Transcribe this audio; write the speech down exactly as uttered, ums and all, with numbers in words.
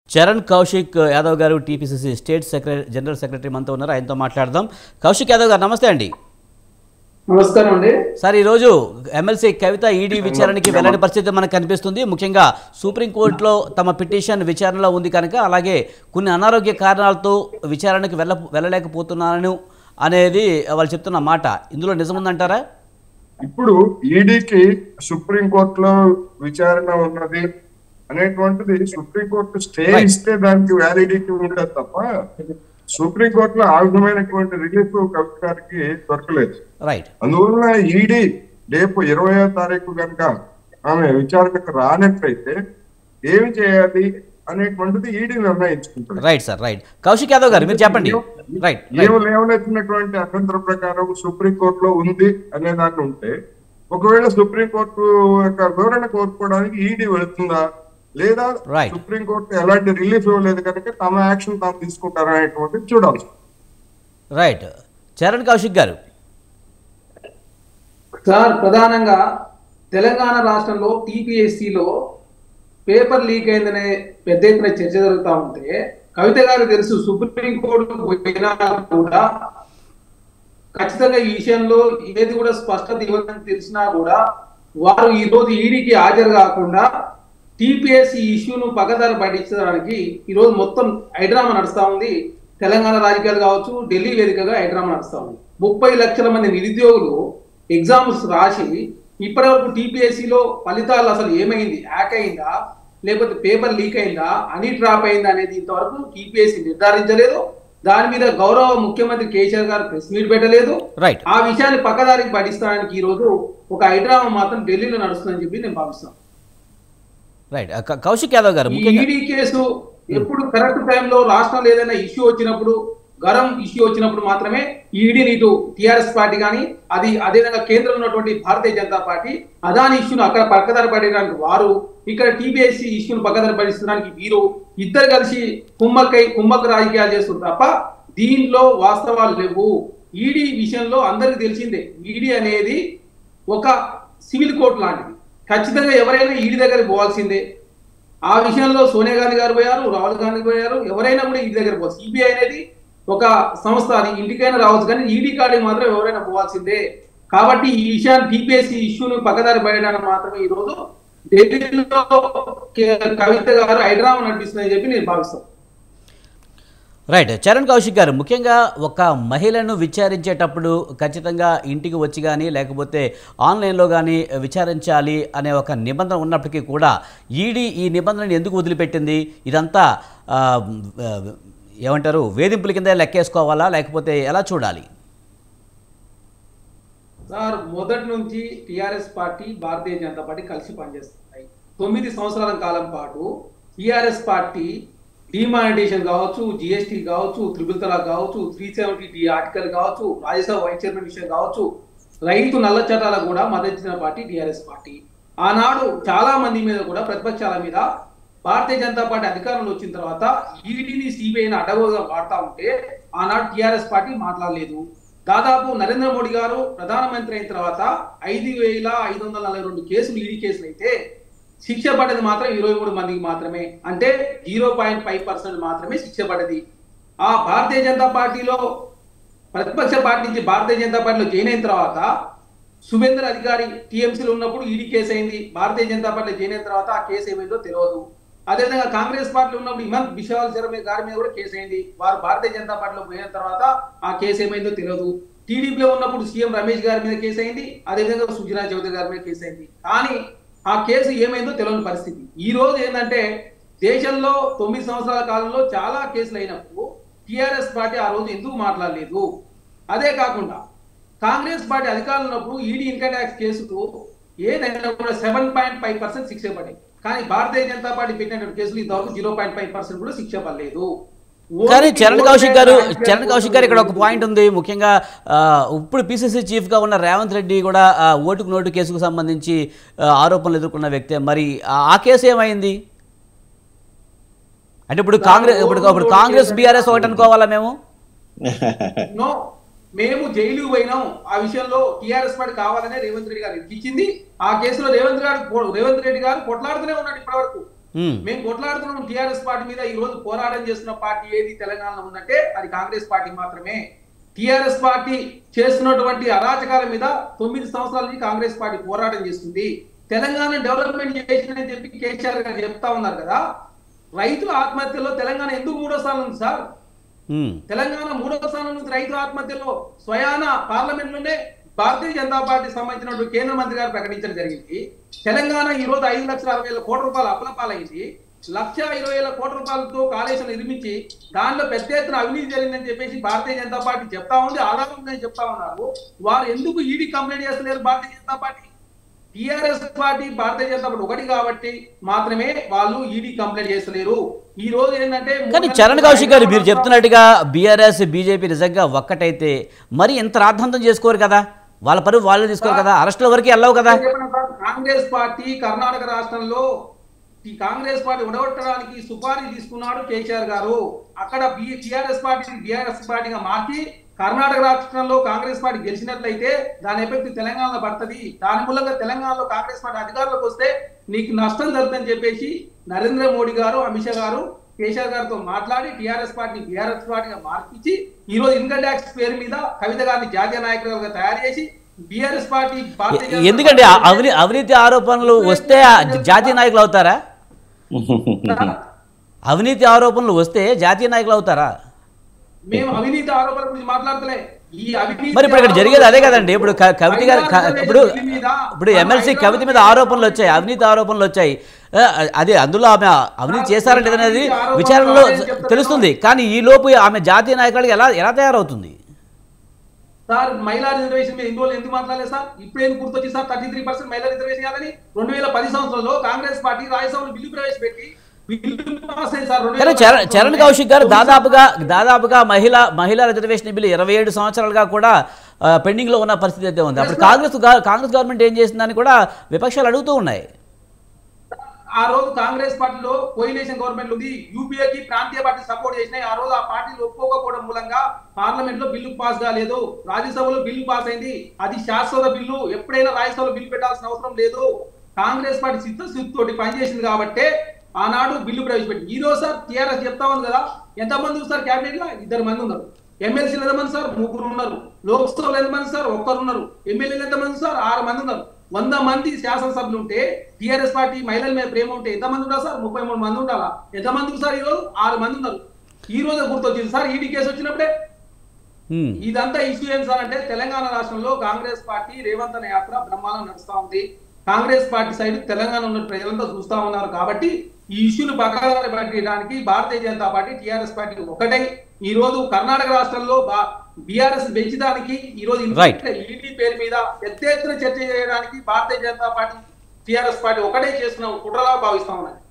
Charan Kaushik Yadav garu TPCC state secretary general secretary మనతో ఉన్నారు. ఆయనతో మాట్లాడదాం. కౌశిక్ యాదవ్ గారు నమస్తే అండి. నమస్కారం అండి సార్, ఈరోజు ఎమ్మెల్సీ కవిత ఈడీ విచారణకి వెళ్ళని పరిస్థితి మనకు కనిపిస్తుంది. ముఖ్యంగా సుప్రీంకోర్టులో తమ పిటిషన్ విచారణలో ఉంది కనుక, అలాగే కొన్ని అనారోగ్య కారణాలతో విచారణకి వెళ్ళ వెళ్ళలేకపోతున్నాను అనేది వాళ్ళు చెప్తున్న మాట. ఇందులో నిజముందంటారా? ఇప్పుడు ఈడీకి సుప్రీంకోర్టులో విచారణ ఉన్నది అనేటువంటిది సుప్రీంకోర్టు స్టే ఇస్తే దానికి వ్యాలిడిటీ ఉంటుంది తప్ప సుప్రీంకోర్టులో ఆ విధమైనటువంటి రిలీఫ్ కవిత గారికి దొరకలేదు. అందువలన ఈడీ రేపు ఇరవయో తారీఖు కనుక ఆమె విచారణకు రానట్లయితే ఏమి చేయాలి అనేటువంటిది ఈడీ నిర్ణయించుకుంటుంది. Right sir, right. Kaushik Yadav garu మీరు చెప్పండి. రైట్, ఏమి లేవనెత్తినటువంటి అభ్యంతరం ప్రకారం సుప్రీంకోర్టులో ఉంది అనే దాన్ని ఉంటే, ఒకవేళ సుప్రీంకోర్టు యొక్క వివరణ కోరుకోవడానికి ఈడీ వెళుతుందా లేదా సుప్రీంకోర్టు ఎలాంటి రిలీఫ్ ఇవ్వలేదు కనుక తమ యాక్షన్ తాము తీసుకుంటారా అనేటువంటిది చూడాలి. రైట్. చరణ్ కౌశిక్ గారు సార్, ప్రధానంగా తెలంగాణ రాష్ట్రంలో టీపీఎస్సీలో పేపర్ లీక్ అయిందనే పెద్ద ఎత్తున చర్చ జరుగుతూ ఉంటే, కవిత గారు తెలుసు సుప్రీంకోర్టు పోయినా కూడా ఖచ్చితంగా ఈ విషయంలో ఏది కూడా స్పష్టత ఇవ్వదని తెలిసినా కూడా వారు ఈ రోజు ఈడీకి హాజరు కాకుండా టీపీఎస్సీ ఇష్యూను పక్కదారి పట్టించడానికి ఈరోజు మొత్తం హైడ్రామా నడుస్తూ ఉంది. తెలంగాణ రాజకీయాలు కావచ్చు, ఢిల్లీ వేదికగా హైడ్రామా నడుస్తూ ఉంది. ముప్పై లక్షల మంది నిరుద్యోగులు ఎగ్జామ్స్ రాసి ఇప్పటి వరకు టీపీఎస్సీలో ఫలితాలు అసలు ఏమైంది, హ్యాక్ అయిందా లేకపోతే పేపర్ లీక్ అయిందా, అని డ్రాప్ అయిందా అనేది ఇంతవరకు టీపీఎస్సీ నిర్ధారించలేదు. దాని మీద గౌరవ ముఖ్యమంత్రి కేసీఆర్ గారు ప్రెస్ మీట్ పెట్టలేదు. ఆ విషయాన్ని పక్కదారికి పట్టించడానికి ఈ రోజు ఒక హైడ్రామా మాత్రం ఢిల్లీలో నడుస్తుందని చెప్పి నేను భావిస్తాను. రైట్. కౌశిక్ యాదవ్ గారు, ఈడీ కేసు ఎప్పుడు కరెక్ట్ టైంలో రాష్ట్రంలో ఏదైనా ఇష్యూ వచ్చినప్పుడు, గరం ఇష్యూ వచ్చినప్పుడు మాత్రమే ఈడీ నీటు టిఆర్ఎస్ పార్టీ కానీ అది అదేవిధంగా కేంద్రంలో ఉన్నటువంటి భారతీయ జనతా పార్టీ అదాని ఇష్యూను అక్కడ పక్కదారి పడడానికి వారు, ఇక్కడ టీపీఎస్సీ ఇష్యూను పక్కదారి పడిస్తడానికి వీరు ఇద్దరు కలిసి కుమ్మక్కై కుమ్మక్క రాజకీయాలు చేస్తున్నారు తప్ప దీనిలో వాస్తవాలు లేవు. ఈడీ విషయంలో అందరికీ తెలిసిందే, ఈడీ అనేది ఒక సివిల్ కోర్టు లాంటిది. ఖచ్చితంగా ఎవరైనా ఈడీ దగ్గరికి పోవాల్సిందే. ఆ విషయంలో సోనియా గాంధీ గారు పోయారు, రాహుల్ గాంధీ పోయారు, ఎవరైనా కూడా ఈడీ దగ్గర పోవాలి. సిబిఐ అనేది ఒక సంస్థ, అది ఇంటికైనా రావచ్చు కానీ ఈడీ కాడికి మాత్రం ఎవరైనా పోవాల్సిందే. కాబట్టి ఈ విషయాన్ని టీపీఎస్సీ ఇష్యూను పక్కదారి పడడానికి మాత్రమే ఈ రోజు ఢిల్లీలో కవిత గారు హైడ్రామా నడిపిస్తుందని చెప్పి నేను భావిస్తాను. రైట్. చరణ్ కౌశిక్ గారు, ముఖ్యంగా ఒక మహిళను విచారించేటప్పుడు ఖచ్చితంగా ఇంటికి వచ్చి కానీ లేకపోతే ఆన్లైన్లో కానీ విచారించాలి అనే ఒక నిబంధన ఉన్నప్పటికీ కూడా ఈడీ ఈ నిబంధనను ఎందుకు వదిలిపెట్టింది? ఇదంతా ఏమంటారు, వేధింపుల కింద లెక్కేసుకోవాలా లేకపోతే ఎలా చూడాలి? సార్, మొదటి నుంచి TRS party Bharatiya Janata party కలిసి పనిచేస్తున్నాయి. తొమ్మిది సంవత్సరాల కాలం పాటు టిఆర్ఎస్ పార్టీ డిమానిటేషన్ కావచ్చు, జిఎస్టీ కావచ్చు, త్రిపుల్ తలాక్ కావచ్చు, త్రీ సెవెంటీ డి ఆర్టికల్ కావచ్చు, రాజ్యసభ వైస్ చైర్మన్ విషయం కావచ్చు, రైతు నల్ల చట్టాలకు కూడా మద్దతిచ్చిన పార్టీ టిఆర్ఎస్ పార్టీ. ఆనాడు చాలా మంది మీద కూడా ప్రతిపక్షాల మీద భారతీయ జనతా పార్టీ అధికారంలో వచ్చిన తర్వాత ఈడీని సిబిఐని అడ్డగోలుగా వాడుతూ ఉంటే ఆనాడు టిఆర్ఎస్ పార్టీ మాట్లాడలేదు. దాదాపు నరేంద్ర మోడీ గారు ప్రధానమంత్రి అయిన తర్వాత ఐదు వేల ఐదు వందల నలభై రెండు కేసులు ఈడీ కేసులు అయితే శిక్ష పడ్డది మాత్రం ఇరవై మూడు మందికి మాత్రమే, అంటే జీరో పాయింట్ ఫైవ్ పర్సెంట్ మాత్రమే శిక్ష పడ్డది. ఆ భారతీయ జనతా పార్టీలో ప్రతిపక్ష పార్టీ నుంచి భారతీయ జనతా పార్టీలో జాయిన్ అయిన తర్వాత శుభేందర్ అధికారి టీఎంసీలో ఉన్నప్పుడు ఈడీ కేసు అయింది. భారతీయ జనతా పార్టీలో జాయిన్ అయిన తర్వాత ఆ కేసు ఏమైందో తెలియదు. అదేవిధంగా కాంగ్రెస్ పార్టీలో ఉన్నప్పుడు హిమంత్ బిశ్వాల్ శర్మ గారి మీద కూడా కేసు అయింది. వారు భారతీయ జనతా పార్టీలో పోయిన తర్వాత ఆ కేసు ఏమైందో తెలియదు. టీడీపీలో ఉన్నప్పుడు సీఎం రమేష్ గారి మీద కేసు అయింది, అదేవిధంగా సుజనా చౌదరి గారి మీద కేసు అయింది. కానీ ఆ కేసు ఏమైందో తెలియని పరిస్థితి. ఈ రోజు ఏంటంటే దేశంలో తొమ్మిది సంవత్సరాల కాలంలో చాలా కేసులు అయినప్పుడు టిఆర్ఎస్ పార్టీ ఆ రోజు ఎందుకు మాట్లాడలేదు? అదే కాకుండా కాంగ్రెస్ పార్టీ అధికారంలో ఉన్నప్పుడు ఈడీ ఇన్కమ్ ట్యాక్స్ కేసుకు ఏదైనా కూడా సెవెన్ పాయింట్ ఫైవ్ పర్సెంట్ శిక్ష పడ్డాయి. కానీ భారతీయ జనతా పార్టీ పెట్టినటువంటి కేసులు ఇంతవరకు జీరో పాయింట్ ఫైవ్ పర్సెంట్ కూడా శిక్ష పడలేదు. కానీ చరణ్ కౌశిక్ గారు చరణ్ కౌశిక్ గారు ఇక్కడ ఒక పాయింట్ ఉంది. ముఖ్యంగా ఇప్పుడు పీసీసీ చీఫ్గా ఉన్న రేవంత్ రెడ్డి కూడా ఓటుకు నోటు కేసుకు సంబంధించి ఆరోపణలు ఎదుర్కొన్న వ్యక్తే. మరి ఆ కేసు ఏమైంది అంటే ఇప్పుడు కాంగ్రెస్ ఇప్పుడు ఇప్పుడు కాంగ్రెస్ బీఆర్ఎస్ ఒకటి అనుకోవాలా? మేము మేము జైలు పోయినాం. ఆ విషయంలో టీఆర్ఎస్ పార్టీ కావాలనే రేవంత్ రెడ్డి గారు ఇచ్చింది. ఆ కేసులో రేవంత్ గారు రేవంత్ రెడ్డి గారు కొట్లాడుతూనే ఉన్నాడు ఇప్పటి వరకు. మేము కొట్లాడుతున్నాం టీఆర్ఎస్ పార్టీ మీద. ఈ రోజు పోరాటం చేస్తున్న పార్టీ ఏది తెలంగాణలో ఉందంటే అది కాంగ్రెస్ పార్టీ మాత్రమే. టీఆర్ఎస్ పార్టీ చేస్తున్నటువంటి అరాచకాల మీద తొమ్మిది సంవత్సరాల నుంచి కాంగ్రెస్ పార్టీ పోరాటం చేస్తుంది. తెలంగాణ డెవలప్మెంట్ చేసిందని చెప్పి కేసీఆర్ గారు చెప్తా ఉన్నారు కదా. రైతుల ఆత్మహత్యలో తెలంగాణ ఎందుకు మూడో స్థానం ఉంది సార్? తెలంగాణ మూడో స్థానం నుంచి రైతుల ఆత్మహత్యలో స్వయాన పార్లమెంట్ లోనే భారతీయ జనతా పార్టీ సంబంధించినటువంటి కేంద్ర మంత్రి గారు ప్రకటించడం జరిగింది. తెలంగాణ ఈ రోజు ఐదు లక్షల అరవై వేల కోట్ల రూపాయలు అప్పుల పాలైంది. లక్ష ఇరవై వేల కోట్ల రూపాయలతో కాళేశ్వరం నిర్మించి దానిలో పెద్ద ఎత్తున అవినీతి జరిగిందని చెప్పేసి భారతీయ జనతా పార్టీ చెప్తా ఉంది. ఆధారం ఉందని చెప్తా ఉన్నారు. వారు ఎందుకు ఈడీ కంప్లైంట్ చేస్తలేరు Bharatiya Janata party? TRS party Bharatiya Janata party ఒకటి కాబట్టి మాత్రమే వాళ్ళు ఈడీ కంప్లైంట్ చేస్తలేరు. ఈ రోజు ఏంటంటే కానీ చరణ్ కౌశిక్ గారు మీరు చెప్తున్నట్టుగా బీఆర్ఎస్ బీజేపీ నిజంగా ఒక్కటైతే మరి ఇంత రాద్ధాంతం చేసుకోరు కదా, వాళ్ళ పరువు వాళ్ళు తీసుకోరు కదా, అరెస్టుల వరకు వెళ్ళవు కదా. కాంగ్రెస్ పార్టీ కర్ణాటక రాష్ట్రంలో ఈ కాంగ్రెస్ పార్టీ ఉడగొట్టడానికి సుపారీ తీసుకున్నాడు కేసీఆర్ గారు. అక్కడ టిఆర్ఎస్ పార్టీ బీఆర్ఎస్ పార్టీగా మార్చి కర్ణాటక రాష్ట్రంలో కాంగ్రెస్ పార్టీ గెలిచినట్లయితే దాని ఎఫెక్ట్ తెలంగాణలో పడుతుంది. దాని మూలంగా తెలంగాణలో కాంగ్రెస్ పార్టీ అధికారంలోకి వస్తే నీకు నష్టం జరుగుతుందని చెప్పేసి నరేంద్ర మోడీ గారు అమిత్ షా గారు కేసీఆర్ గారితో మాట్లాడి టిఆర్ఎస్ పార్టీ బీఆర్ఎస్ పార్టీగా మార్పించి ఈ రోజు ఇన్కమ్ ట్యాక్స్ పేరు మీద కవిత గారిని జాతీయ నాయకులుగా తయారు చేసి బీఆర్ఎస్ పార్టీ ఎందుకంటే అవినీ అవినీతి ఆరోపణలు వస్తే జాతీయ నాయకులు అవుతారా? అవినీతి ఆరోపణలు వస్తే జాతీయ నాయకులు అవుతారా? మేము అవినీతి ఆరోపణల గురించి మాట్లాడతలే. ఈ అవినీతి మరి ఇప్పుడు ఇక్కడ జరిగేది అదే కదండి. ఇప్పుడు కవిత గారు ఇప్పుడు ఇప్పుడు ఎమ్మెల్సీ కవిత మీద ఆరోపణలు వచ్చాయి, అవినీతి ఆరోపణలు వచ్చాయి. అదే అందులో ఆమె అవినీతి చేశారంటే అనేది విచారణలో తెలుస్తుంది. కానీ ఈ లోపు ఆమె జాతీయ నాయకుడికి ఎలా ఎలా తయారవుతుంది సార్? మహిళా రిజర్వేషన్ మీద ఇన్ని రోజులు ఎందుకు మాట్లాడలేదు సార్? ఇప్పుడు ఎందుకు గుర్తొచ్చింది సార్ థర్టీ త్రీ పర్సెంట్ మహిళా రిజర్వేషన్ కాదని? రెండు వేల పది సంవత్సరంలో కాంగ్రెస్ పార్టీ రాజ్యసభలో బిల్లు ప్రవేశపెట్టి చరణ్ కౌశిక్ గారు దాదాపుగా దాదాపుగా మహిళా మహిళా రిజర్వేషన్ బిల్లు ఇరవై ఏడు సంవత్సరాలుగా కూడా పెండింగ్ లో ఉన్న పరిస్థితి అయితే ఉంది. అప్పుడు కాంగ్రెస్ కాంగ్రెస్ గవర్నమెంట్ ఏం చేసిందని కూడా విపక్షాలు అడుగుతూ ఉన్నాయి. ఆ రోజు కాంగ్రెస్ పార్టీలో కోయిలేషన్ గవర్నమెంట్ ఉంది, యూపీఏకి ప్రాంతీయ పార్టీ సపోర్ట్ చేసినాయి. ఆ రోజు ఆ పార్టీలు ఒప్పుకోకపోవడం మూలంగా పార్లమెంట్ లో బిల్లు పాస్ కాలేదు, రాజ్యసభలో బిల్లు పాస్ అయింది. అది శాశ్వత బిల్లు, ఎప్పుడైనా రాజ్యసభలో బిల్లు పెట్టాల్సిన అవసరం లేదు. కాంగ్రెస్ పార్టీ చిత్తశుద్ధితోటి పనిచేసింది కాబట్టి ఆనాడు బిల్లు ప్రవేశపెట్టింది. ఈ రోజు సార్ టీఆర్ఎస్ చెప్తా ఉంది కదా, ఎంతమంది సార్ క్యాబినెట్ లో? ఇద్దరు మంది ఉన్నారు. ఎమ్మెల్సీలు ఎంతమంది సార్? ముగ్గురు ఉన్నారు. లోక్సభలో ఎంతమంది సార్? ఒక్కరు ఉన్నారు. ఎమ్మెల్యేలు ఎంతమంది సార్? ఆరు మంది ఉన్నారు. వంద మంది శాసనసభ్యులు ఉంటే టీఆర్ఎస్ పార్టీ మహిళల మీద ప్రేమ ఉంటే ఎంతమంది ఉంటారు సార్? ముప్పై మూడు మంది ఉండాలా? ఎంతమంది సార్? ఈ రోజు ఆరు మంది ఉన్నారు. ఈ రోజు గుర్తొచ్చింది సార్ ఈడీ కేసు వచ్చినప్పుడే. ఇదంతా ఇష్యూ ఏం సార్ అంటే తెలంగాణ రాష్ట్రంలో కాంగ్రెస్ పార్టీ రేవంత్ అనే యాత్ర బ్రహ్మాండం నడుస్తా ఉంది. కాంగ్రెస్ పార్టీ సైడ్ తెలంగాణ ఉన్న ప్రజలంతా చూస్తా ఉన్నారు. కాబట్టి ఈ ఇష్యూను పక్కన పెట్టడానికి Bharatiya Janata party TRS party ఒకటై ఈ రోజు కర్ణాటక రాష్ట్రంలో బీఆర్ఎస్ పెంచడానికి ఈ రోజు ఈడీ పేరు మీద పెద్ద ఎత్తున చర్చ చేయడానికి Bharatiya Janata party TRS party ఒకటే చేస్తున్న కుట్రలా భావిస్తా ఉన్నాయి.